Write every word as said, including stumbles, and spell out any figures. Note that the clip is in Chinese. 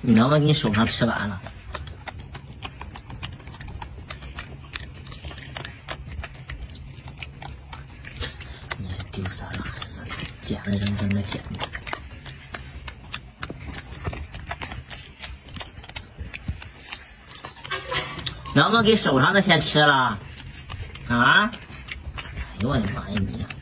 你能不能给你手上吃完了？你是丢三落四的，捡了扔扔的捡的。能不能给手上的先吃了？啊！哎呦我的妈呀你！